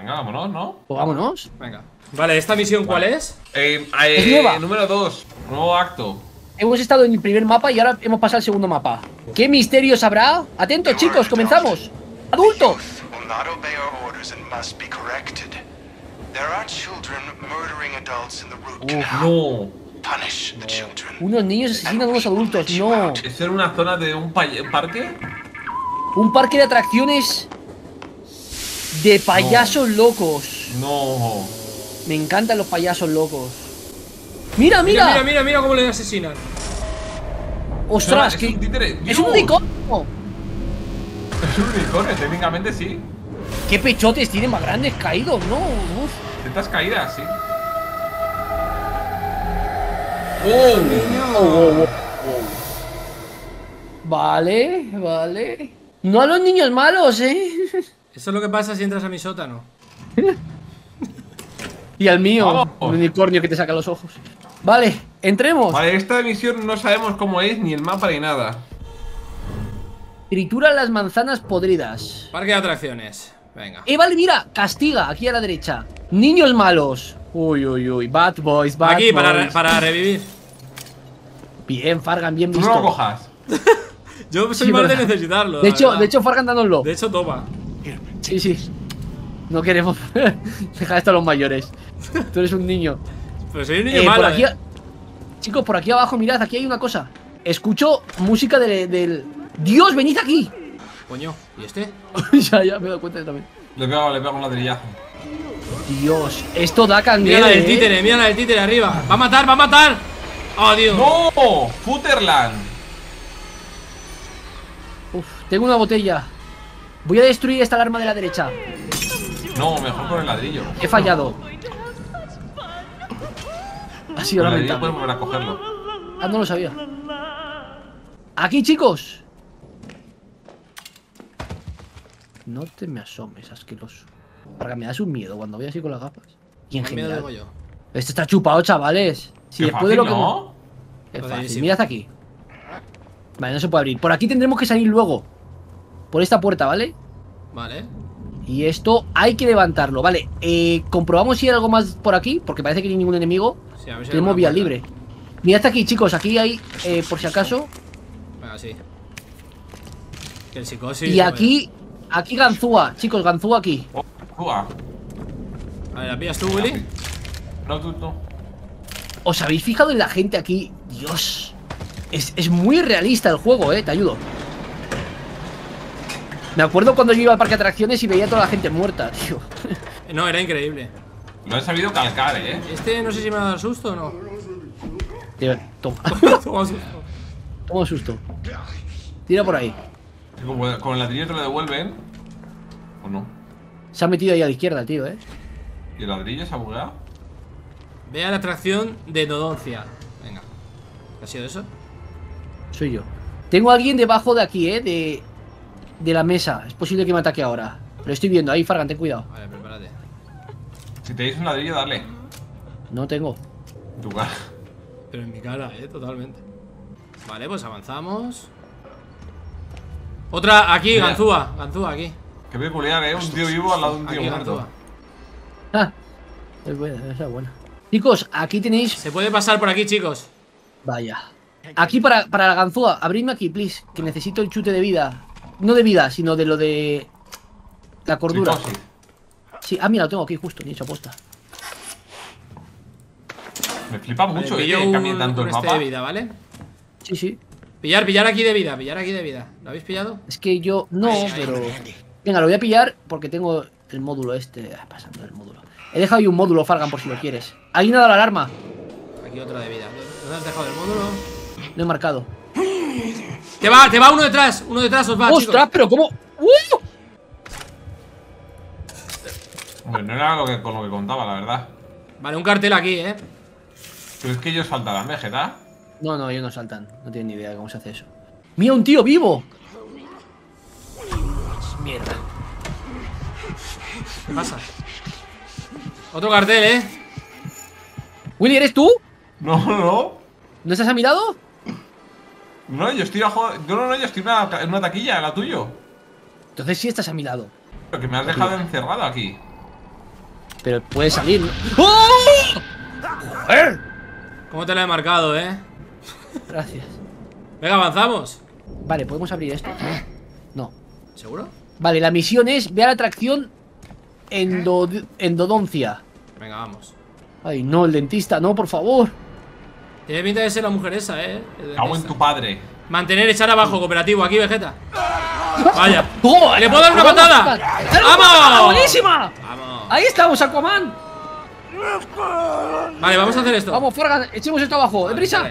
Venga, vámonos, ¿no? Pues vámonos. Venga. Vale, ¿esta misión cuál es? Es nueva. Número 2, nuevo acto. Hemos estado en el primer mapa y ahora hemos pasado al segundo mapa. ¿Qué misterios habrá? Atentos, chicos, comenzamos. ¡Adulto! No. Unos niños asesinan a unos adultos, no. ¿Es en una zona de un parque? Un parque de atracciones de payasos locos. No. Me encantan los payasos locos. ¡Mira, Mira, mira! mira, mira cómo le asesinan. ¡Ostras! Es que un títere. ¡es un unicornio! Es un unicornio, técnicamente sí. ¡Qué pechotes tienen más grandes caídos, no! Uf. Estas caídas, sí. Vale, vale. No a los niños malos, ¿eh? Eso es lo que pasa si entras a mi sótano. Y al mío, Vamos. un unicornio que te saca los ojos. Vale, entremos. Vale, esta misión no sabemos cómo es, ni el mapa ni nada. Tritura las manzanas podridas. Parque de atracciones. Venga. Vale, mira, castiga, aquí a la derecha. Niños malos. Uy, uy, uy, bad boys, bad Aquí, boys. para revivir. Bien, Fargan, bien Tú visto. no lo cojas. Yo soy Sí, más de verdad. necesitarlo. De la verdad. hecho, Fargan dándolo. De hecho, toma. Sí, sí. No queremos dejar esto a los mayores. Tú eres un niño. Pero soy un niño Por malo. aquí, chicos, por aquí abajo, mirad, aquí hay una cosa. Escucho música del... ¡Dios, venid aquí! Coño, ¿y este? ya, me he dado cuenta yo también. Le pego un ladrillazo. Dios, esto da Mira candela, la del títere, mira la del títere arriba. ¡Va a matar, va a matar! ¡Oh, Dios! ¡No! ¡Futterland! Uf, tengo una botella. Voy a destruir esta alarma de la derecha. No, mejor con el ladrillo. He fallado. Ha sido Con el ladrillo lamentable. puedes volver a cogerlo. Ah, no lo sabía. Aquí, chicos. No te me asomes, asqueroso. Porque me das un miedo cuando voy así con las gafas. Y en Más miedo general. tengo yo. Esto está chupado, chavales. Si Qué después de lo fácil, que. ¿no? Es fácil. Facilísimo. Mirad aquí. Vale, no se puede abrir. Por aquí tendremos que salir luego. Por esta puerta, ¿vale? Vale. Y esto hay que levantarlo, vale. Comprobamos si hay algo más por aquí, porque parece que no hay ningún enemigo. Sí, a ver si hay Tenemos alguna vía puerta. libre. Mirad aquí, chicos, aquí hay, por si acaso. Venga, sí. Que el psicosis. Y aquí ganzúa, chicos, ganzúa aquí. Oh, ¡Uah! A ver, ¿la pillas tú, Willy? No, tú no. ¿Os habéis fijado en la gente aquí? Dios. Es muy realista el juego, te ayudo. Me acuerdo cuando yo iba al parque de atracciones y veía a toda la gente muerta, tío. No, era increíble. Lo he sabido calcar, ¿eh? Este no sé si me va a dar susto o no. Tío, toma. Toma susto. Toma susto. Tira por ahí. Como con el ladrillo te lo devuelven. ¿O no? Se ha metido ahí a la izquierda, tío, ¿Y el ladrillo se ha bugueado? Vea la atracción de Nodoncia. Venga. ¿Qué ha sido eso? Soy yo. Tengo a alguien debajo de aquí, de la mesa. Es posible que me ataque ahora. Lo estoy viendo ahí, Fargan, ten cuidado. Vale, prepárate. Si te dices un ladrillo, dale. No tengo. En tu cara. Pero en mi cara, totalmente. Vale, pues avanzamos. Otra, aquí, Mira. ganzúa. Ganzúa, aquí. Qué peculiar, ¿eh? Un tío vivo al lado de un tío Aquí, muerto. ganzúa. Ah, es buena, esa es buena. Chicos, aquí tenéis. Se puede pasar por aquí, chicos. Vaya. Aquí para la ganzúa, abridme aquí, please. Que necesito el chute de vida. No de vida, sino de lo de la cordura. Psicosis. Sí, mira, lo tengo aquí justo, ni hecho aposta. Me flipa Vale, mucho, pillo que cambie tanto el este mapa. de vida, ¿vale? Sí, sí. Pillar aquí de vida, pillar aquí de vida. ¿Lo habéis pillado? Es que yo. No, pero. Venga, lo voy a pillar porque tengo el módulo este. Pasando el módulo. He dejado ahí un módulo, Fargan, por si lo quieres. ¿Alguien ha dado la alarma? Aquí otra de vida. ¿Dónde has dejado el módulo? Lo he marcado. Te va uno detrás os va, ¡Ostras! chicos. Pero ¿cómo? Hombre, no era con lo que contaba, la verdad. Vale, un cartel aquí, Pero es que ellos faltarán, Vegeta. No, no, ellos no saltan. No tienen ni idea de cómo se hace eso. ¡Mira, un tío vivo! Mierda. ¿Qué pasa? Otro cartel, Willy, ¿eres tú? No. ¿No estás a mi lado? No, yo estoy bajo. No, yo estoy en una taquilla, la tuyo. Entonces sí estás a mi lado. Pero que me has dejado encerrado aquí. Pero puede salir, ¿no? ¡Oh! ¡Joder! ¿Cómo te la he marcado, Gracias. Venga, avanzamos. Vale, ¿podemos abrir esto? No. ¿Seguro? Vale, la misión es ve a la atracción endodoncia. Venga, vamos. Ay, no, el dentista, no, por favor. Tiene pinta de ser la mujer esa, Cago en tu padre. Mantener, echar abajo, cooperativo, aquí, Vegeta. Vaya. ¡Oh! ¿Le puedo dar una patada? ¡Vamos! ¡Buenísima! Vamos. Ahí estamos, Aquaman. Vale, vamos a hacer esto. Vamos, Fargan, echemos esto abajo, Vale, deprisa.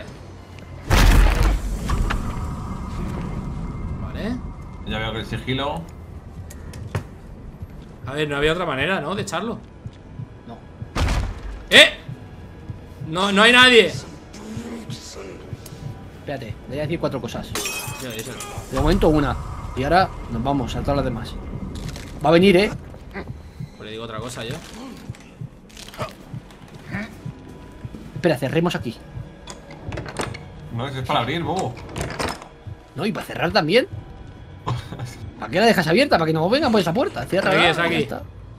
Vale. Ya veo que el sigilo. A ver, no había otra manera, ¿no? De echarlo. No. No hay nadie. Espérate, le voy a decir 4 cosas. Díselo. De momento una. Y ahora nos vamos a todas las demás. Va a venir, Pues le digo otra cosa yo. Espera, cerremos aquí. No, es para abrir, bobo. No, y para cerrar también. ¿Para qué la dejas abierta? Para que no vengan por esa puerta. Cierra. Aquí es, aquí.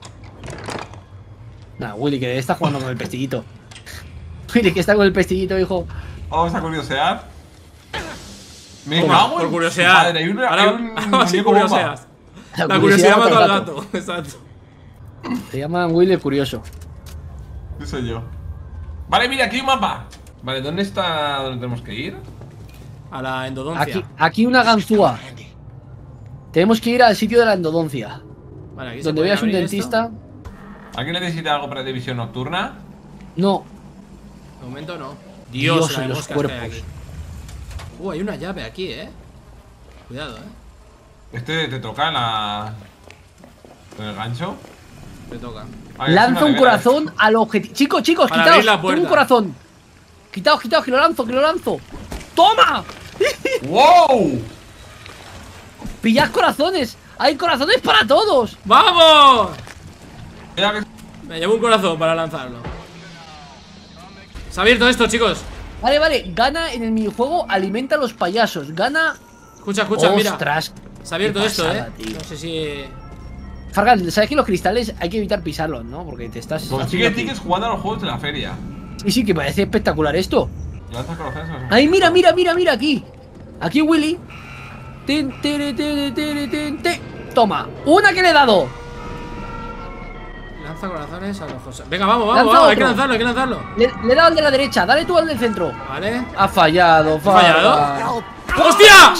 Nah, Willy, que está jugando con el pestillito. Willy, que está con el pestillito, hijo. Vamos a curiosear. Me Toma, cago por en curiosear. su madre, hay Ahora Ah, ahora sí muñeco bomba. curioseas. La curiosidad mató al gato. Exacto. Se llama Willy el curioso. ¿Qué soy yo? Vale, mira, aquí hay un mapa. Vale, ¿dónde está? ¿Dónde tenemos que ir? A la endodoncia. Aquí una ganzúa. Tenemos que ir al sitio de la endodoncia. Vale, aquí se Donde puede veas un abrir dentista. ¿Alguien necesita algo para división nocturna? No. De momento no. Dios, Dios, la en los moscas que hay cuerpos. aquí. Hay una llave aquí, Cuidado, Este te toca en la. ¿En el gancho? Te toca. Ah, es Lanza una un nevera. corazón al objetivo. Chicos, Para quitaos. abrir la Tengo un puerta. corazón. Quitaos, que lo lanzo. ¡Toma! ¡Wow! ¡Pillad corazones! ¡Hay corazones para todos! ¡Vamos! Mira que. Me llevo un corazón para lanzarlo. Se ha abierto esto, chicos. Vale. Gana en el minijuego, alimenta a los payasos. Gana. Escucha, mira. Ostras. Se ha abierto qué esto, pasada, tío. No sé si. Fargan, ¿sabes que los cristales hay que evitar pisarlos, no? Porque te estás. Consigue haciendo- tickets jugando a los juegos de la feria. Sí, que parece espectacular esto. Lanza corazones a los- Ahí, mira, aquí. Aquí Willy. Toma, una que le he dado. Lanza corazones a los José. Venga, vamos, Lanza hay que otro. lanzarlo, Le he dado al de la derecha, dale tú al del centro. Vale. Ha fallado, fallado? Fargan. ¡Hostia!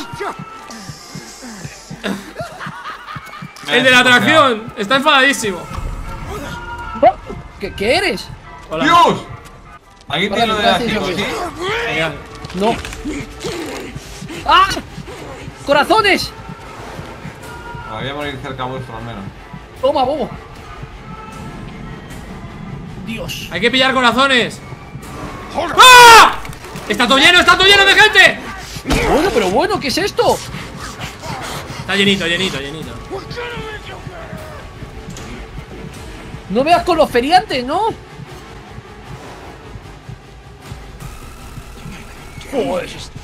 Me El de la he desbloqueado. atracción está enfadadísimo. Oh, ¿Qué eres? Hola. ¡Dios! ¿Alguien tiene lo de la Gracias, 5, sí? gracias. Genial. No. ¡Ah! ¡Corazones! Voy a morir cerca vuestro al menos. Toma, bobo. Dios. Hay que pillar corazones. ¡Ah! ¡Está todo lleno de gente! Pero bueno, ¿qué es esto? Está llenito. No veas con los feriantes, ¿no? Joder.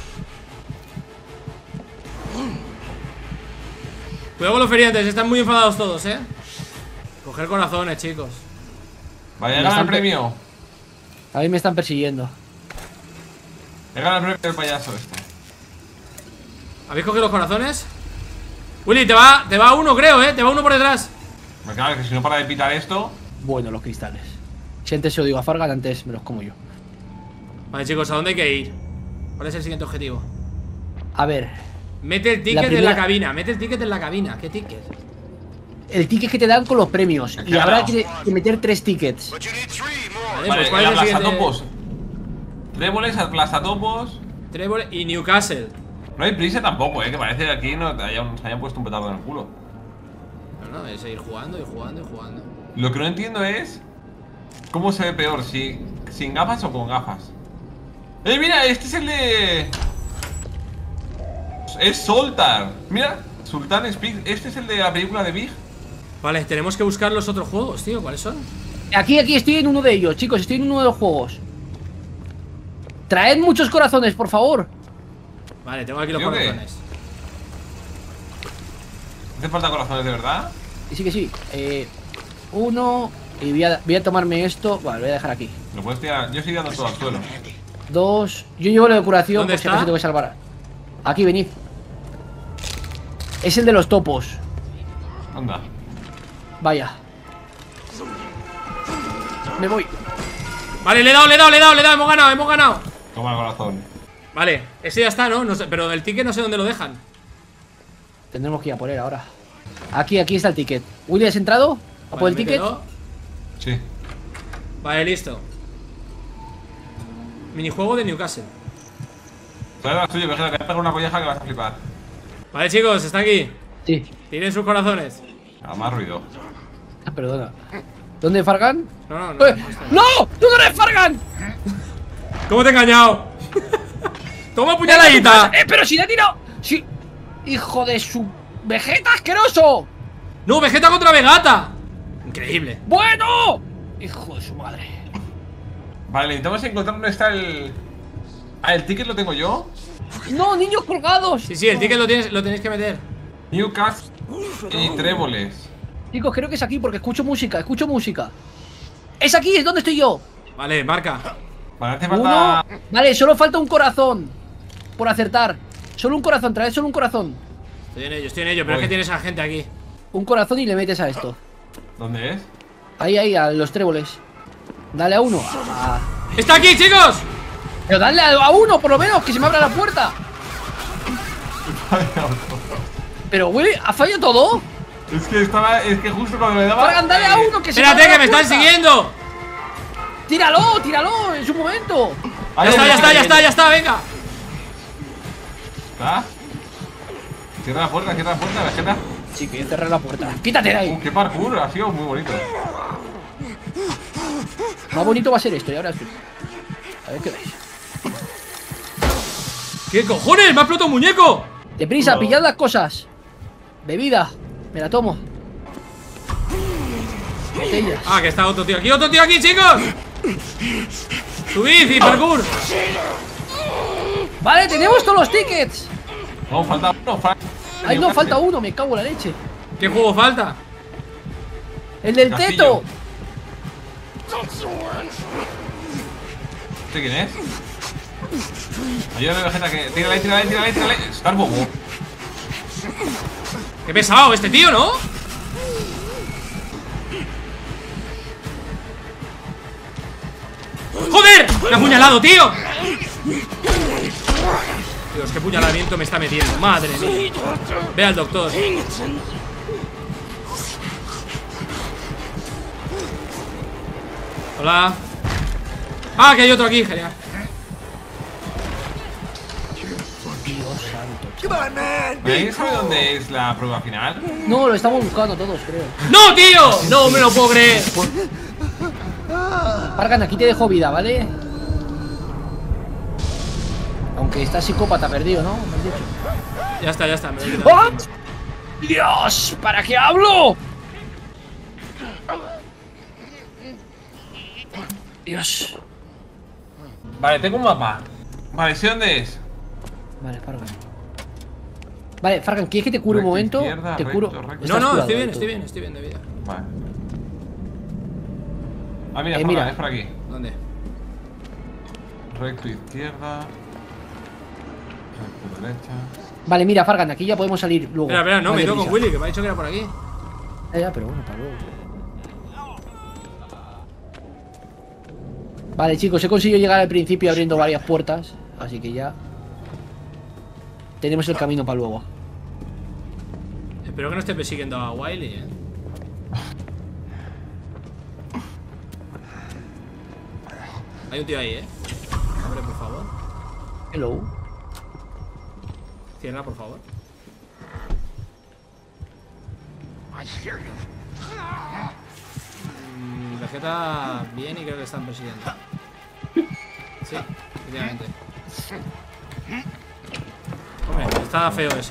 Cuidado con los feriantes, están muy enfadados todos, Coger corazones, chicos. Vaya, he ganado el premio. A mí me están persiguiendo. He ganado el premio del payaso este. ¿Habéis cogido los corazones? Willy, te va uno, creo, Te va uno por detrás. Me cago que si no para de pitar esto. Bueno, los cristales. Si antes se lo digo a Fargan, antes me los como yo. Vale, chicos, ¿a dónde hay que ir? ¿Cuál es el siguiente objetivo? A ver, Mete el ticket primera- en la cabina. ¿Qué ticket? el ticket que te dan con los premios. Y Claro. habrá que meter 3 tickets. Vale, Vale, pues ¿cuál el es el siguiente? aplastatopos. Tréboles, aplastatopos. Trevor y Newcastle. No hay prisa tampoco, que parece que aquí no se hayan puesto un petardo en el culo. No, es ir jugando. Lo que no entiendo es cómo se ve peor, si sin gafas o con gafas. Mira, este es el de... Es Soltar. Mira, Sultan Speak. Este es el de la película de Big. Vale, tenemos que buscar los otros juegos, tío. ¿Cuáles son? Aquí estoy en uno de ellos, chicos. Estoy en uno de los juegos. Traed muchos corazones, por favor. Vale, tengo aquí los ¿Yo qué? corazones. ¿Hace falta corazones de verdad? Sí. 1, Y voy a tomarme esto. Vale, lo voy a dejar aquí. Lo puedes tirar. Yo estoy dando todo al suelo. 2. Yo llevo lo de curación ¿Dónde por si está? acaso tengo que salvar. Aquí, venid. Es el de los topos. Anda. Vaya. Me voy. Vale, le he dado, hemos ganado. Toma el corazón. Vale, ese ya está, ¿no? No sé, pero el ticket no sé dónde lo dejan. Tendremos que ir a por él ahora. Aquí está el ticket. ¿Willy, has entrado? ¿A por el Vale, ticket? mételo. Sí. Vale, listo. Minijuego de Newcastle. Trae la suya, Vegeta, que te pego una colleja que vas a flipar. Vale, chicos, está aquí. Sí. Tienen sus corazones. Más ruido. Ah, perdona. ¿Dónde Fargan? No. ¡No! ¡Tú no eres Fargan! ¿Cómo te he engañado? Toma puñaladita. Pero si le he tirado. Sí. Hijo de su Vegeta asqueroso. No, Vegeta contra Vegata. Increíble. Bueno. Hijo de su madre. Vale, necesitamos encontrar dónde está el... Ah, el ticket lo tengo yo. No, niños colgados. Sí, el ticket lo tenéis que meter. Newcastle y tréboles. Chicos, creo que es aquí porque escucho música. Es aquí, es donde estoy yo. Vale, marca. Vale, hace falta... Uno. Vale, solo falta un corazón. Por acertar. Solo un corazón, trae solo un corazón. Estoy en ello, pero es que tienes a gente aquí. Un corazón y le metes a esto. ¿Dónde es? Ahí, a los tréboles. Dale a uno. Ah. ¡Está aquí, chicos! Pero dale a uno, por lo menos, que se me abra la puerta. Pero, güey, ¿ha fallado todo? Es que justo cuando le daba... Fargan, dale a uno, que se me Espérate, abra que la me están puerta. siguiendo. Tíralo, en su momento. Ya está, venga. ¿Está? Cierra la puerta, Vegeta. Sí, que yo cerré la puerta. Quítate de ahí. Qué parkour, ha sido muy bonito. Más bonito va a ser esto, y ahora sí. A ver qué veis. ¿Qué cojones? ¡Me ha explotado un muñeco! Deprisa, No. pillad las cosas. Bebida, me la tomo. Botellas. Ah, que está otro tío aquí, chicos. Subid y parkour. Vale, tenemos todos los tickets. No, falta uno, Ay, no, falta uno, me cago en la leche. ¿Qué juego falta? El del Castillo. teto. ¿Este quién es? Ayúdame, Vegeta, que... Tírale. Está el bobo. Qué pesado este tío, ¿no? ¡Joder! ¡Me ha apuñalado, tío! Dios, qué puñalamiento me está metiendo. Madre mía. Ve al doctor. Hola. Ah, que hay otro aquí, genial. ¿Alguien sabe dónde es la prueba final? No, lo estamos buscando todos, creo. ¡No, tío! No me lo puedo creer. Fargan, aquí te dejo vida, ¿vale? Aunque está psicópata perdido, ¿no? Me has dicho. Ya está, me lo he quitado. ¡Ah! ¡Dios! ¿Para qué hablo? Dios. Vale, tengo un mapa. Vale, sé dónde es. Vale, Fargan. Vale, Fargan, ¿quieres que te cure un Recto, momento? izquierda, Te recto, curo. recto. Estás No, curado, estoy tú. bien de vida. Vale. Ah, mira, mira. es por aquí. ¿Dónde? Recto, izquierda. Recto, derecha. Vale, mira, Fargan, aquí ya podemos salir luego. Espera, no, Más me he ido con deprisa. Willy, que me ha dicho que era por aquí. Ya, pero bueno, para luego. Vale, chicos, he conseguido llegar al principio abriendo varias puertas. Así que ya tenemos el camino para luego. Espero que no esté persiguiendo a Wiley, Hay un tío ahí, Abre, por favor. Hello. Cierra, por favor. Vegeta bien y creo que están persiguiendo. Sí, efectivamente. Hombre, está feo eso,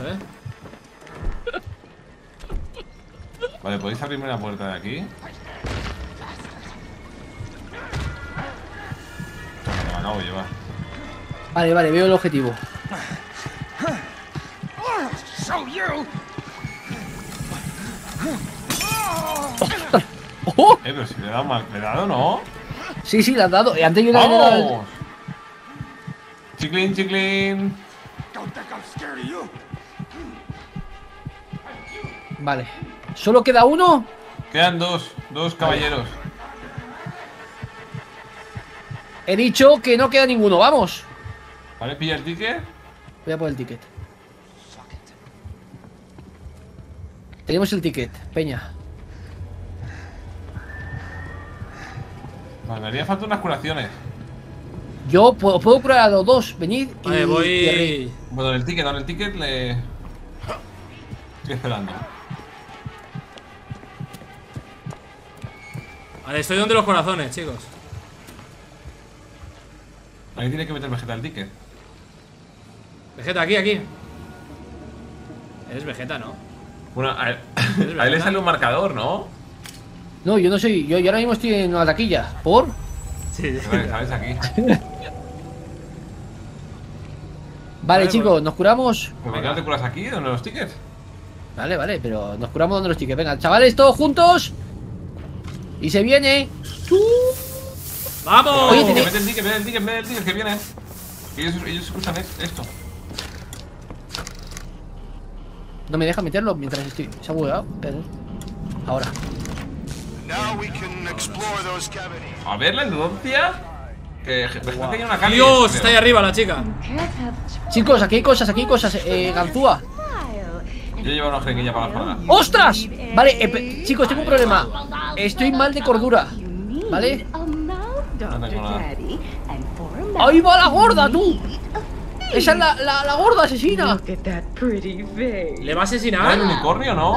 Vale, ¿podéis abrirme la puerta de aquí? Me acabo de llevar. Vale, vale, veo el objetivo. ¡Oh! Pero si le he dado mal, ¿le he dado, no? Sí, sí, le has dado. Antes yo le he dado. ¡Vamos! Chiclin, chiclin. Vale. ¿Solo queda uno? Quedan dos caballeros. He dicho que no queda ninguno, vamos. Vale, pilla el ticket. Voy a poner el ticket. Tenemos el ticket, peña. Vale, me haría falta unas curaciones. Yo puedo curar a los dos, venid y... Vale, y voy. Bueno, en el ticket le... Estoy esperando. Vale, estoy donde los corazones, chicos. Ahí tiene que meter Vegeta el ticket. Vegeta, aquí, aquí. Eres Vegeta, ¿no? Bueno, a él Vegeta? le sale un marcador, ¿no? No, yo no soy... Yo ahora mismo estoy en una taquilla. ¿Por? Sí, Vale, ¿sabes? Aquí. Vale, Vale, chicos, nos curamos. ¿Por qué no te curas aquí? ¿Dónde los tickets? Vale, vale, pero nos curamos donde los tickets. Venga, chavales, todos juntos. Y se viene. ¡Vamos! Oye, Que mete el ticket, que viene. Ellos escuchan esto. No me deja meterlo mientras estoy... Se ha bugueado. Espera. Ahora. A ver la endodoncia. Que Vegeta tiene una calle. ¡Dios! Está ahí arriba la chica. Chicos, aquí hay cosas, Ganzúa. Yo llevo una jeringuilla para la espalda. ¡Ostras! Vale, chicos, tengo un problema. Estoy mal de cordura. ¿Vale? No tengo nada. ¡Ahí va la gorda, tú! ¡Esa es la gorda asesina! ¿Le va a ¿Ah, asesinar? el unicornio, no?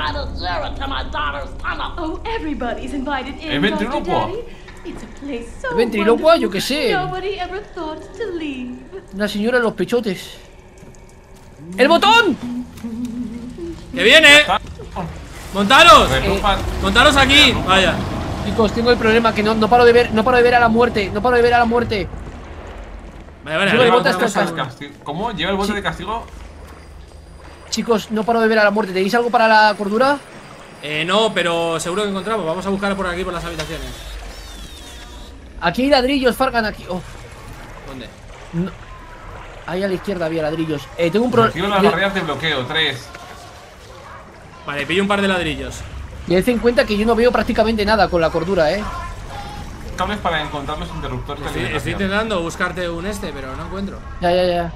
Oh, everybody's invited in, ¿El ventrílocuo? Dr. Daddy. It's a place so ¿El ventrílocuo? Yo wonderful, qué sé. Nobody ever thought to leave. Una señora en los pechotes. ¡El botón! ¡Que viene! Está. ¡Montaros! Retupan. ¡Montaros aquí! Vaya. Chicos, tengo el problema que no paro de ver a la muerte. No paro de ver a la muerte. Vale, vale. Sube el arriba. bote hasta el Cosas casco. castigo. ¿Cómo? ¿Lleva el bote de castigo? Chicos, no paro de ver a la muerte. ¿Tenéis algo para la cordura? No, pero seguro que encontramos. Vamos a buscar por aquí, por las habitaciones. Aquí hay ladrillos, Fargan, aquí. Oh, ¿Dónde? no. Ahí a la izquierda había ladrillos. Tengo un Activo las problema. barreras de bloqueo. 3. Vale, pillo un par de ladrillos. Y ten en cuenta que yo no veo prácticamente nada con la cordura, Cables para encontrar los interruptores de Estoy alimentación. intentando buscarte un pero no encuentro. Ya.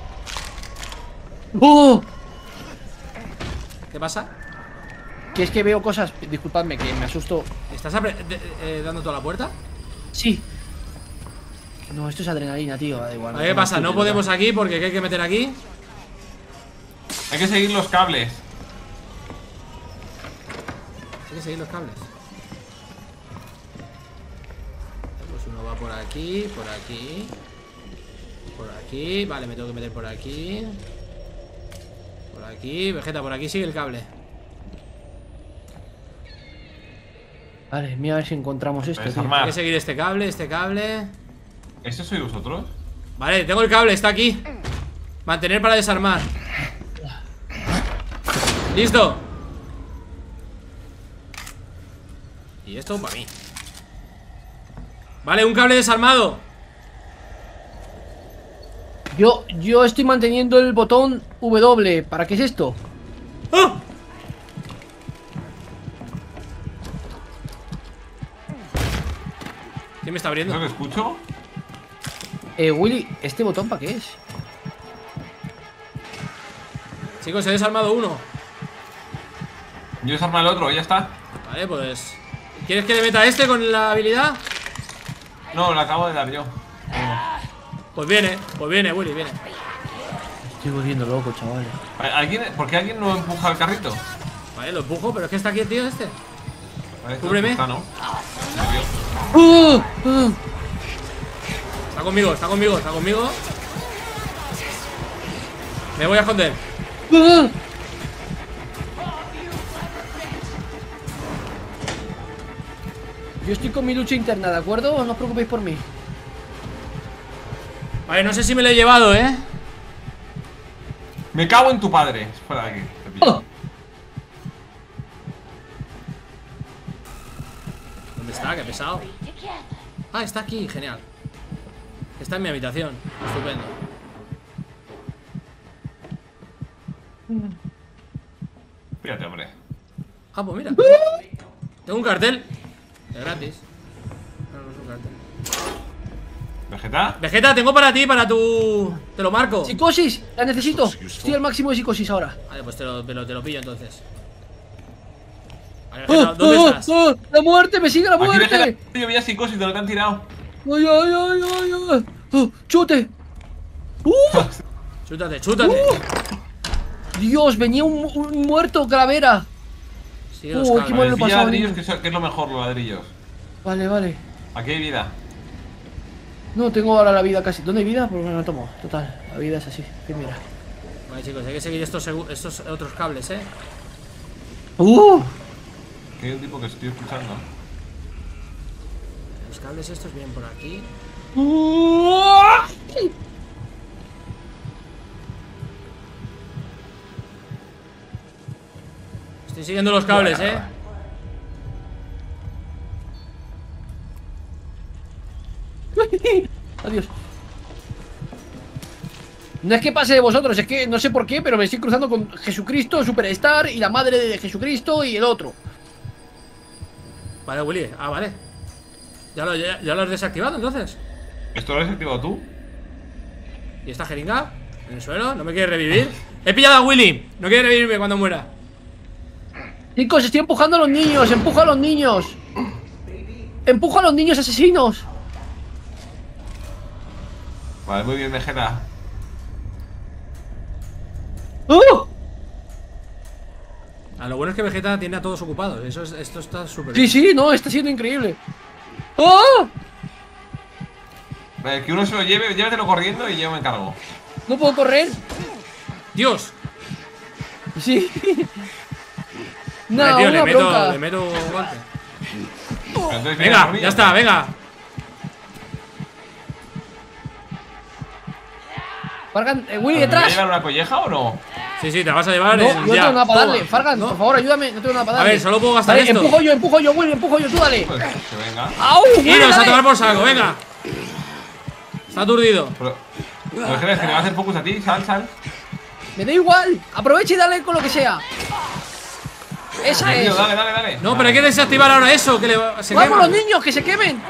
¡Oh! ¿Qué pasa? Que es que veo cosas. Disculpadme, que me asusto. ¿Estás dando toda la puerta? Sí. No, esto es adrenalina, tío. Da igual. ¿Qué pasa? No podemos aquí porque ¿qué hay que meter aquí? Hay que seguir los cables. Hay que seguir los cables. Pues uno va por aquí, por aquí. Por aquí. Vale, me tengo que meter por aquí. Por aquí. Vegeta, por aquí sigue el cable. Vale, mira a ver si encontramos esto, tío. Desarmar. Hay que seguir este cable, este cable. ¿Eso sois vosotros? Vale, tengo el cable, está aquí. Mantener para desarmar. Listo. Y esto para mí. Vale, un cable desarmado. Yo estoy manteniendo el botón W. ¿Para qué es esto? ¡Ah! ¿Quién me está ¿Es abriendo? lo que escucho? Willy, ¿este botón para qué es? Chicos, he desarmado uno. Yo desarma el otro, ya está. Vale, pues ¿quieres que le meta este con la habilidad? No, lo acabo de dar yo. Pues viene, Willy, viene. Estoy volviendo loco, chavales. ¿Por qué alguien no empuja el carrito? Vale, lo empujo, pero es que está aquí el tío este. Vale, Cúbreme. está, ¿no? Está conmigo, está conmigo, está conmigo. Me voy a esconder. Yo estoy con mi lucha interna, ¿de acuerdo? No os preocupéis por mí. Vale, no sé si me lo he llevado, ¿eh? Me cago en tu padre. Fuera de aquí. Te pillo. pesado. Ah, está aquí, genial. Está en mi habitación, estupendo. Fíjate, hombre. Ah, pues mira. Tengo un cartel. De gratis. No, no es un cartel. ¿Vegeta? Vegeta, tengo para ti, para tu... Te lo marco. Psicosis, la necesito. Estoy al máximo de psicosis ahora. Vale, pues te lo pillo entonces. Vale, Vegeta, ¿dónde estás? ¡La muerte! ¡Me sigue la Aquí, muerte! Vegeta, yo veía psicosis de lo que han tirado. ¡Ay, ay, ay, ay, ay! ¡Chute! Chútate, chútate. Dios, venía un muerto calavera. Sigue los qué cables. mal lo he Pilla pasado, ladrillos, niño. que es lo mejor, los ladrillos. Vale, vale. Aquí hay vida. No, tengo ahora la vida casi. ¿Dónde hay vida? Pues me la tomo. Total, la vida es así. Que mira. Vale, chicos, hay que seguir estos otros cables, Que hay un tipo que estoy escuchando. Los cables estos vienen por aquí. Estoy siguiendo los cables, Adiós. No es que pase de vosotros, es que no sé por qué, pero me estoy cruzando con Jesucristo, Superstar y la madre de Jesucristo y el otro. Vale, Willy, vale. ¿Ya lo has desactivado entonces? ¿Esto lo has activado tú? ¿Y esta jeringa? ¿En el suelo? ¿No me quiere revivir? He pillado a Willy. No quiere revivirme cuando muera. Chicos, estoy empujando a los niños, empuja a los niños. Empuja a los niños asesinos. Vale, muy bien, Vegeta. Lo bueno es que Vegeta tiene a todos ocupados. Esto está súper Sí, bien. sí, no, está siendo increíble. ¡Oh! Vale, que uno se lo lleve, llévatelo corriendo y yo me encargo. No puedo correr. ¡Dios! Sí. Vale, No, tío, una bronca. le meto un golpe. Pero entonces, Venga, mira, ya está, venga. Fargan, Willy, ¿Me voy a detrás. llevar una colleja o no? Sí, sí, te vas a llevar No, el no tengo ya. nada para darle. Toma. Fargan, ¿No? por favor, ayúdame. No tengo nada para A darle. ver, solo puedo gastar Vale, esto. empujo yo, Willy, empujo yo, tú dale. Pues que venga. ¡Au! Willy, Iros a dale. tomar por saco, venga. Está aturdido. Pero Vegeta, es que me va a hacer focus a ti, sal. Me da igual. Aprovecha y dale con lo que sea. Esa es. Tío, dale. No, pero hay que desactivar ahora eso, que se ¡Vamos quema. los niños, que se quemen!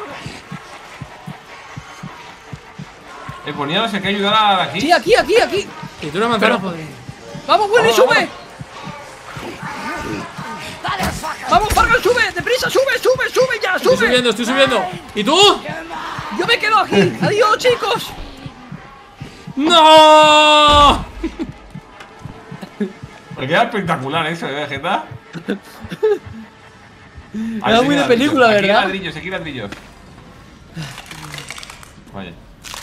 Poníamos hay que ayudar a aquí. Sí, aquí. Y tú una manzana. ¡Vamos, Willy, Vamos, sube! ¡Vamos, Fargan, sube! ¡Deprisa, sube ya, sube! Estoy subiendo. ¿Y tú? Yo me quedo aquí. ¡Adiós, chicos! ¡No! Me queda espectacular eso, Vegeta. Era muy de película, ¿verdad? Aquí hay ladrillos. Vaya.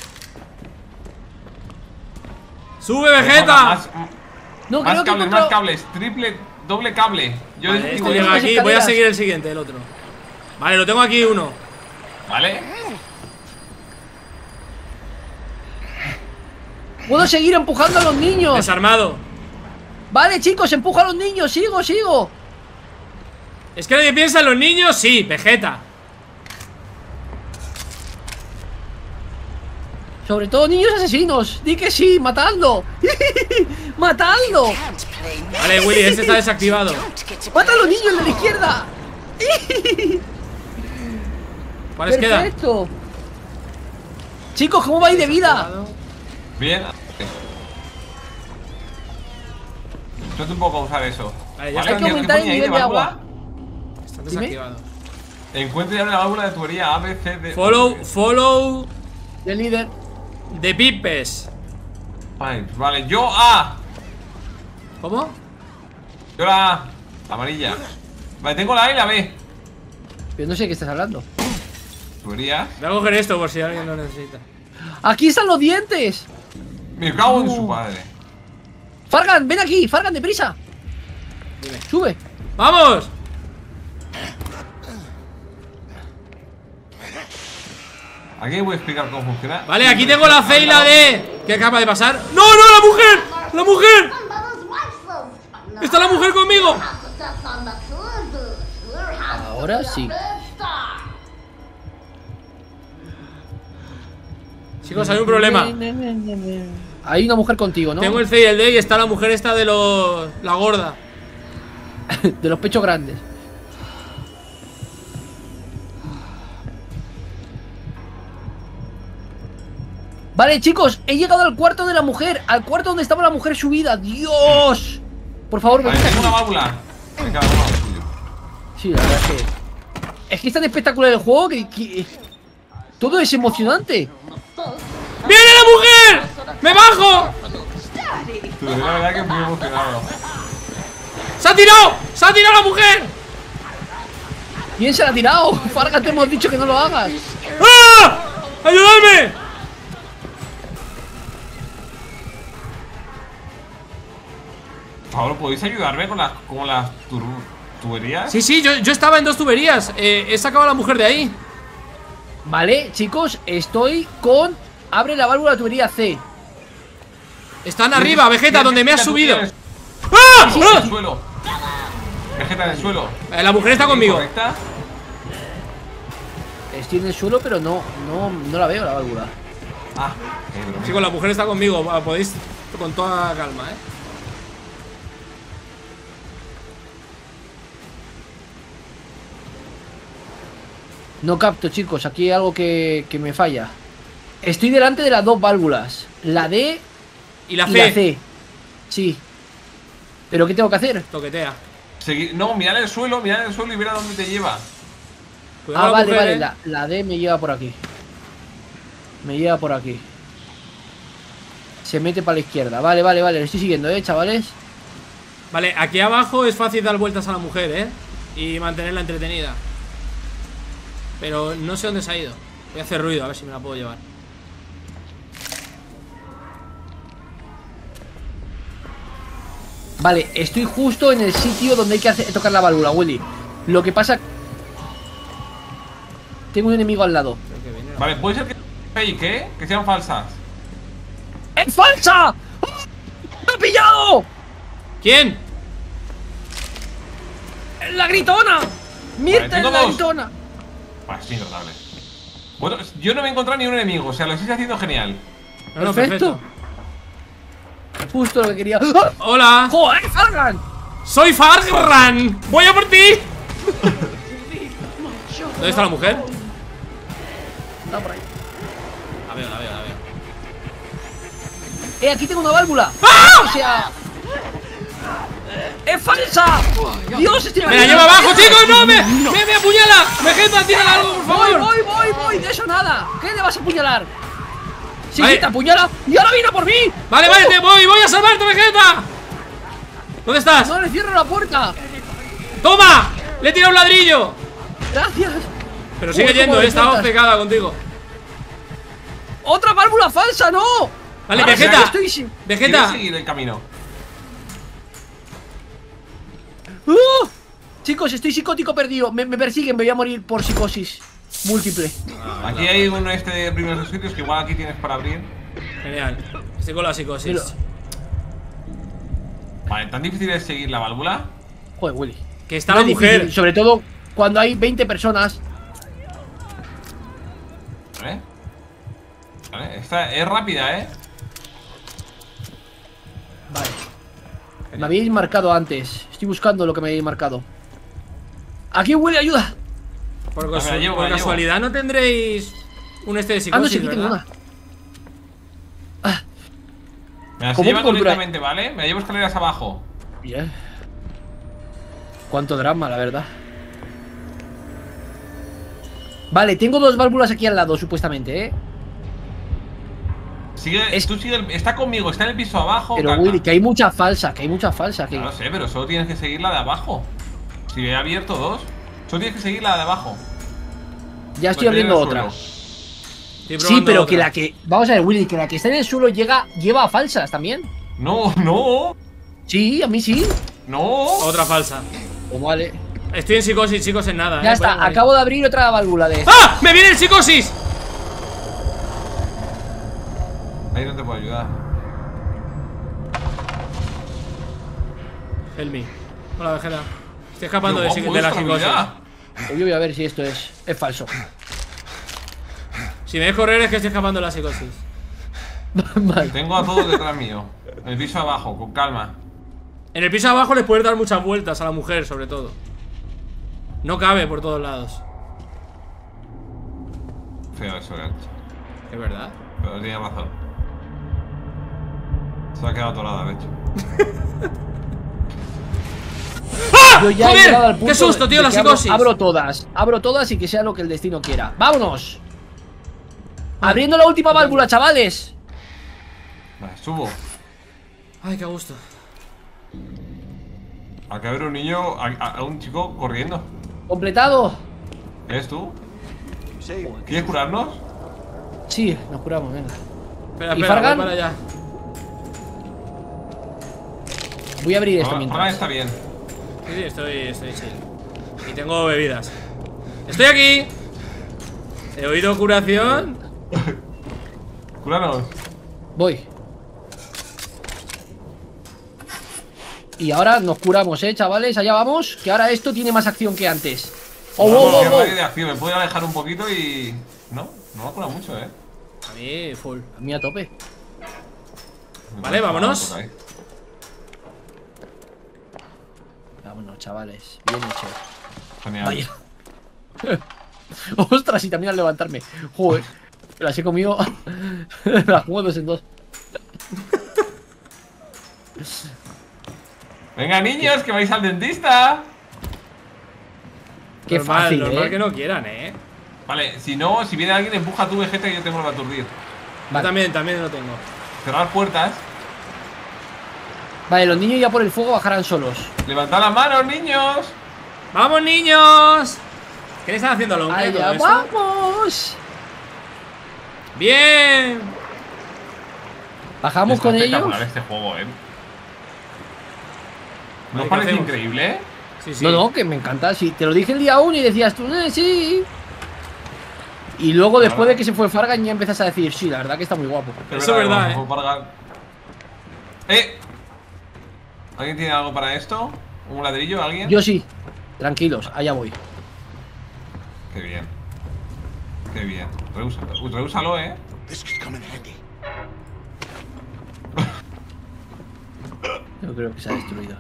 ¡Sube, Vegeta! No, Más creo que cables, encontrado- más cables. Doble cable. Yo Vale, digo, este llega las aquí, voy a escaleras. seguir el siguiente, el otro. Vale, lo tengo aquí uno. ¿Vale? Puedo seguir empujando a los niños. Desarmado. Vale, chicos, empuja a los niños. Sigo. ¿Es que nadie piensa en los niños? Sí, Vegeta. Sobre todo niños asesinos. Di que sí, matadlo. ¡Matadlo! Vale, Willy, este está desactivado. ¡Mata a los niños, el de la izquierda! ¿Cuáles quedan? ¡Perfecto! Chicos, ¿cómo vais de vida? Bien. Trata un poco a usar eso. Vale, ya Hay que ¿qué aumentar el ponía ahí nivel de válvula? agua. Están Dime. desactivados. Encuentre ya una válvula de tubería A, B, C, D. Follow El líder. the pipes. Vale, yo A. ¿Cómo? Yo la A. La amarilla. Vale, tengo la A y la B. Pero no sé de qué estás hablando. Tuberías. Voy a coger esto por si alguien lo necesita. ¡Aquí están los dientes! Me cago en su padre. Fargan, ven aquí, Fargan, deprisa. Dime. Sube. ¡Vamos! Aquí voy a explicar cómo funciona. Vale, aquí tengo la C y la D. ¿Qué acaba de pasar? ¡No, no, la mujer! ¡La mujer! ¡Está la mujer conmigo! Ahora sí. Chicos, hay un problema. Hay una mujer contigo, ¿no? Tengo el C y el D y está la mujer esta de los... La gorda. De los pechos grandes. Vale, chicos, he llegado al cuarto de la mujer. Al cuarto donde estaba la mujer subida. ¡Dios! Por favor, Vale, venid tengo una aquí. válvula. En cada uno suyo. Sí, la verdad es que... Es que es tan espectacular el juego que... Todo es emocionante. ¡Viene la mujer! ¡Me bajo! Tú, la verdad que muy emocionado. ¡Se ha tirado! ¡Se ha tirado la mujer! ¿Quién se la ha tirado? Fargan, te hemos dicho que no lo hagas. ¡Ah! ¡Ayudadme! Por favor, ¿podéis ayudarme con las tuberías? Sí, sí, yo estaba en 2 tuberías. He sacado a la mujer de ahí. Vale, chicos, estoy con... Abre la válvula de la tubería C. Están arriba, Vegeta, donde me has subido. En ¡Ah! el suelo. Vegeta en el suelo. La mujer está conmigo. ¿Correcta? Estoy en el suelo, pero no la veo la válvula. Ah, qué broma. Chicos, la mujer está conmigo. Podéis con toda calma, No capto, chicos, aquí hay algo que me falla. Estoy delante de las 2 válvulas. La D Y la y la C. C. Sí. ¿Pero qué tengo que hacer? Toquetea. No, mirad el suelo y mira dónde te lleva. Cuidado Ah, la vale, mujer, vale, la D me lleva por aquí. Me lleva por aquí. Se mete para la izquierda. Vale, vale, vale, le estoy siguiendo, chavales. Vale, aquí abajo es fácil dar vueltas a la mujer, y mantenerla entretenida. Pero no sé dónde se ha ido. Voy a hacer ruido, a ver si me la puedo llevar. Vale, estoy justo en el sitio donde hay que tocar la válvula, Willy. Lo que pasa... Tengo un enemigo al lado. Creo que viene la- Vale, puede ser que fake, que sean falsas. ¡Es falsa! ¡Me ha pillado! ¿Quién? ¡La gritona! ¡Mirta tengo es la dos. gritona! Vale, es indudable. Bueno, yo no me he encontrado ni un enemigo, o sea, lo estáis haciendo genial. No, Perfecto. Justo lo que quería. ¡Ah! Hola. ¡Joder, Fargan! ¡Soy Fargan! ¡Voy a por ti! ¿Dónde está la mujer? Está por ahí. La veo, la veo, la veo. Aquí tengo una válvula. ¡Ah! O sea... ¡Es falsa! ¡Dios, estoy ¡Me la lleva abajo, chicos! ¡No! ¡Me apuñala! ¡Vegeta, tira algo, por Voy, favor! voy, de eso nada. ¿Qué le vas a apuñalar? Sí, Vale. sí, te apuñala y ahora viene por mí. Vale, vale, te voy a salvarte, Vegeta. ¿Dónde estás? No le cierro la puerta. ¡Toma! ¡Le he tirado un ladrillo! Gracias. Pero sigue Joder, yendo, cómo me estaba cortas. pegada contigo. Otra válvula falsa, no. Vale, Ahora sí Vegeta. que estoy sin... ¿Quieres Vegeta. seguir el camino? Chicos, estoy psicótico perdido. Me persiguen, me voy a morir por psicosis múltiple. Aquí hay uno de primeros sitios que igual aquí tienes para abrir. Genial. Estoy con la psicosis. Mira. Vale, ¿tan difícil es seguir la válvula? Joder, Willy. Que está No la es mujer. difícil, sobre todo cuando hay 20 personas. ¿Vale? Vale, esta es rápida, Vale. Me habíais marcado antes. Estoy buscando lo que me habéis marcado. Aquí, Willy, ayuda. Por, me la llevo, por me la casualidad no tendréis un de Ah, no psicosis, sé, aquí tengo ¿verdad? una. Ah, Me la estoy ¿Cómo llevando cultura? lentamente, ¿vale? Me la llevo escaleras abajo. bien. Cuánto drama, la verdad. Vale, tengo 2 válvulas aquí al lado, supuestamente, Sigue, tú sigue, está conmigo, está en el piso abajo. Pero, calma. Willy, que hay mucha falsa, que hay mucha falsa aquí. No lo sé, pero solo tienes que seguir la de abajo. Si he abierto 2, solo tienes que seguir la de abajo. Ya estoy Pues abriendo en el otra. suelo. Estoy Sí, probando pero otra. que la que... Vamos a ver, Willy, que la que está en el suelo lleva a falsas también. No, no, Sí, a mí sí. no. Otra falsa. Pues vale. Estoy en psicosis, chicos, en nada. Ya Voy a está, morir. acabo de abrir otra válvula de... ¡Ah! ¡Me viene el psicosis! Ahí no te puedo ayudar. Help me. Hola, Vegeta. Estoy escapando Pero, de guapo, la esta psicosis. habilidad. Yo voy a ver si esto es falso. Si me ves correr es que estoy escapando de la psicosis. Vale. Tengo a todos detrás mío. En el piso abajo, con calma. En el piso abajo les puedes dar muchas vueltas a la mujer, sobre todo. No cabe por todos lados. Feo eso, gacho. Es verdad. Pero tiene razón. Se ha quedado atorada, de hecho. ¡Ah! Yo ya he ¡Joder! llegado al punto ¡Qué susto, tío! de La que psicosis. abro todas y que sea lo que el destino quiera. ¡Vámonos! Abriendo la última válvula, chavales. Vale, subo. Ay, qué gusto. Acá ver un niño, a un chico corriendo. Completado. ¿Eres tú? ¿Quieres curarnos? Sí, nos curamos, venga. Espera, ¿Y espera, Fargan? voy para allá. Voy a abrir esto Ahora mientras. está bien. Sí, sí, estoy chill. Y tengo bebidas. ¡Estoy aquí! He oído curación. Cúranos. Voy. Y ahora nos curamos, chavales. Allá vamos. Que ahora esto tiene más acción que antes. ¡Oh, Vamos, oh, qué oh, oh! radio de acción. Me puedo alejar un poquito y... No me ha curado mucho, A mí, full. A mí a tope. Vale, vámonos. Por ahí. Vámonos, chavales. Bien hecho. Genial. Vaya. Ostras, y también al levantarme. Joder. Las he comido. Las juego 2 en 2. Venga, niños, que vais al dentista. Qué Normal, fácil, normal que no quieran, Vale, si no, si viene alguien, empuja a tu Vegeta y yo tengo que aturdir. Yo también lo tengo. Cerrar puertas. Vale, los niños ya por el fuego bajarán solos. Levantad las manos, niños. ¡Vamos, niños! ¿Qué le están haciendo al hombre? todo ¡Allá esto? vamos! ¡Bien! Bajamos Está con ellos. espectacular este juego, ¿No os Vale, ¿qué parece hacemos? increíble? Sí, sí. No, que me encanta. Sí, te lo dije el día 1 y decías tú, sí. Y luego, después de que se fue Fargan, ya empezás a decir, sí, la verdad que está muy guapo. Eso es verdad, vamos a pagar. ¿Alguien tiene algo para esto? ¿Un ladrillo? ¿Alguien? Yo sí. Tranquilos, allá voy. Qué bien. Qué bien. Reúsalo, Yo creo que se ha destruido.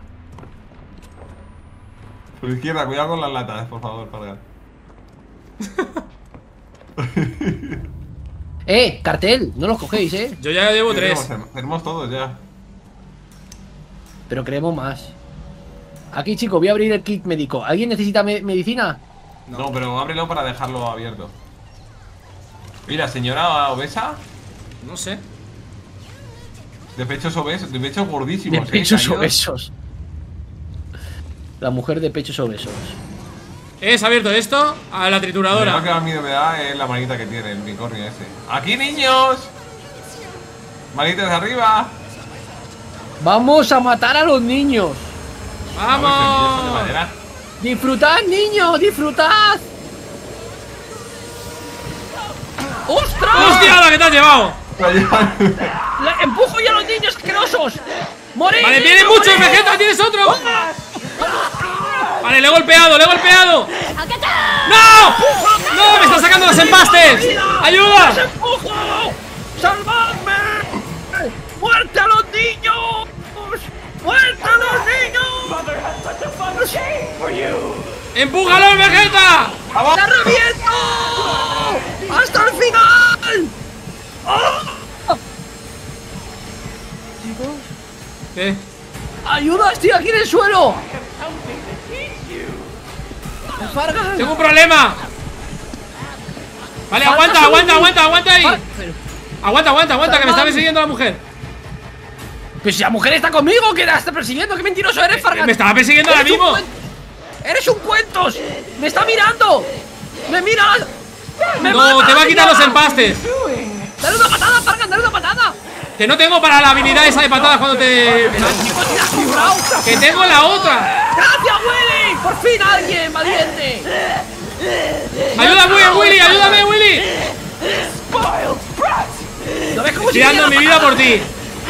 Por izquierda, cuidado con las latas, por favor, Fargan. Cartel, no los cogéis, Yo ya llevo 3. Tenemos todos ya. Pero queremos más. Aquí, chicos, voy a abrir el kit médico. ¿Alguien necesita medicina? No, pero ábrelo para dejarlo abierto. Mira, señora obesa. No sé. De pechos obesos, de pechos De gordísimos. pechos caídos. obesos. La mujer de pechos obesos. ¿Se ha abierto esto? A la Lo trituradora. que más miedo me da es la manita que tiene el unicornio ese. ¡Aquí, niños! Manitas de arriba. ¡Vamos a matar a los niños! ¡Vamos! ¡Disfrutad, niños! ¡Disfrutad! ¡Ostras! ¡Hostia, la que te has llevado! ¡Empujo ya a los niños asquerosos! ¡Morid! Vale, viene mucho, Vegeta, tienes otro. Vale, le he golpeado, ¡No! ¡No! ¡Me está sacando los empastes! ¡Ayuda! ¡Empujo! ¡Salvadme! ¡Muerte a los niños! ¡Muerte a los niños! ¡Empújalo, Vegeta! ¡La reviento! ¡Hasta el final! ¡Ah! Chicos, ¿Qué? ¡ayuda! ¡Estoy aquí en el suelo! ¡Fargan! ¡Tengo un problema! Vale, aguanta ahí. Aguanta, que me está persiguiendo la mujer. Pero si la mujer está conmigo, que la está persiguiendo, qué mentiroso eres, Fargan. Me estaba persiguiendo ahora Eres un mismo. ¡Eres un cuentos! ¡Me está mirando! ¡Me mira! ¡Me No, mata, te va a quitar mira! los empastes. ¡Dale una patada, Fargan! ¡Dale una patada! Que no tengo para la habilidad esa de patadas cuando te... ¡Chicos, si la has comprado! ¡Que tengo la otra! ¡Gracias, Willy! ¡Por fin alguien valiente! ¡Ayúdame, Willy! ¡Ayúdame, Willy! ¿Lo ves cómo Estoy dando mi vida por ti.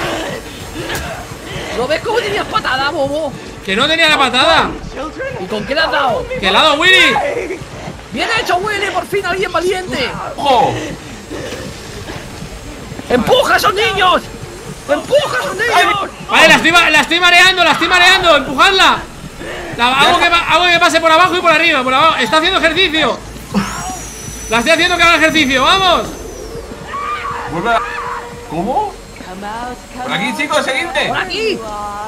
¿Lo ves cómo tenías patada, bobo? Que no tenía la patada. ¿Y con qué le has dado? ¡Que le ha dado Willy! ¡Bien hecho, Willy! ¡Por fin alguien valiente! ¡Ojo! ¡Empuja a esos niños! ¡Empuja a esos niños! Vale, la estoy mareando, empujadla. Hago que pase por abajo y por arriba, por abajo. Está haciendo ejercicio. La estoy haciendo que haga ejercicio, vamos. Vuelve a... ¿Cómo? Por aquí, chicos, seguidme. ¡Por aquí!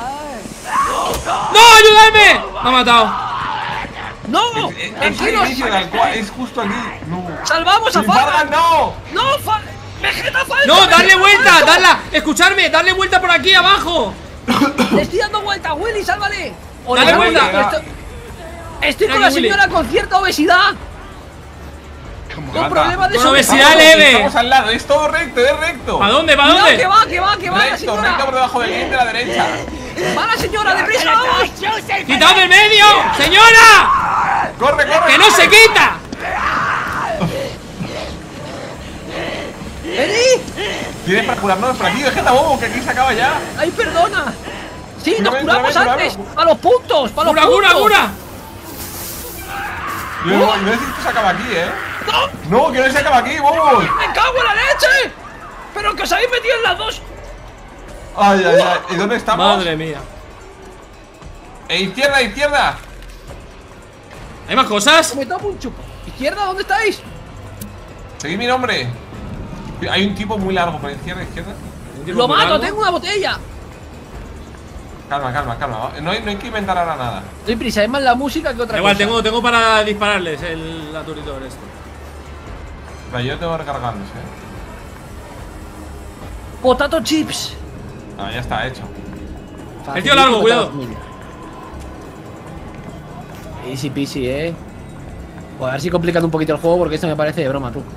¡No, ayúdame! Me ha matado. ¡No! Es el ¡Tranquilos! inicio del cual es justo aquí. No. ¡Salvamos a ¡Sin Fargan, Fargan! no! ¡No! ¡Vegeta Falcon! No, darle vuelta, escuchadme, darle vuelta por aquí abajo. ¡Le estoy dando vuelta! ¡Willy, sálvale! Dale vuelta. Estoy con Aquí, la Willy. señora con cierta obesidad. Con problemas de Con obesidad. obesidad leve. Estamos al lado, es todo recto, es recto. ¿Para dónde? ¿Para Cuidado, dónde? que va, que va, que va la Recto, señora. recto por debajo del link de la derecha. ¡Va la señora, deprisa, vamos! ¡Quitaos del medio! ¡Señora! ¡Corre, corre! ¡Que no se quita! ¡Vení! Tienes para curarnos por aquí, Vegeta, bobo, que aquí se acaba ya. ¡Ay, perdona! ¡Sí, nos Cúrame, curamos cúrame, antes! cúrame. ¡A los puntos! ¡Para los ¡Cura, cura, puntos! cura! Yo no sé si esto se acaba aquí, No, que no se acaba aquí, bobo. ¡Me cago en la leche! ¡Pero que os habéis metido en las dos! Ay, ay, ay. ¿Y dónde estamos? Madre mía. Izquierda, izquierda. ¿Hay más cosas? ¡Me tomo un chupo! ¿Izquierda? ¿Dónde estáis? Seguid mi nombre. Hay un tipo muy largo por izquierda, izquierda. ¡Lo mato! ¡Tengo una botella! Calma, calma, calma. No hay que inventar ahora nada. Doy prisa, es más la música que otra Igual, cosa. tengo para dispararles el aturdidor este. Vale, yo tengo que recargarlos, Potato chips. Ah, ya está hecho. El tío largo, cuidado. Easy peasy, Pues a ver si complican un poquito el juego porque esto me parece de broma, tú.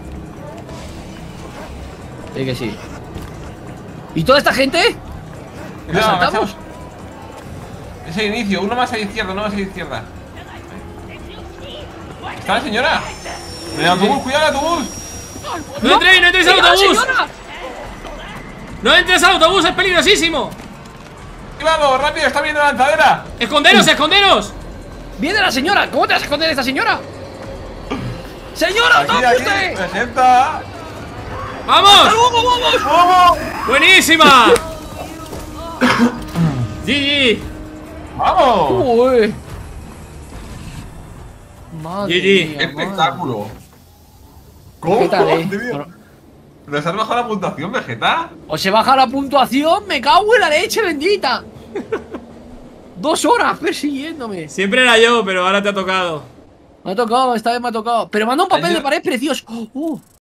Sí que sí. ¿Y toda esta gente? ¿La Cuidado, saltamos? agachaos. Es el inicio, uno más a la izquierda, uno más a la izquierda. ¿Está la señora? El autobús, cuidado el autobús. ¡No entréis al ¡Venga, autobús! señora! ¡No entres al autobús! ¡Es peligrosísimo! Cuidado, rápido, está viendo la lanzadera. ¡Esconderos, esconderos! ¡Viene la señora! ¿Cómo te vas a esconder de esta señora? ¡Señora, Aquí, no aquí, usted! Vegeta. ¡Vamos! ¡Vamos, vamos! ¡Vamos! ¡Buenísima! GG. ¡Vamos! Uy. Madre GG. mía, ¡Qué madre. espectáculo! ¿Cómo? ¿Qué tal, Tío? ¿Nos has bajado la puntuación, Vegeta? Os he bajado la puntuación, me cago en la leche bendita. 2 horas persiguiéndome. Siempre era yo, pero ahora te ha tocado. Me ha tocado, esta vez me ha tocado. Pero manda un papel Ayer- de pared precioso.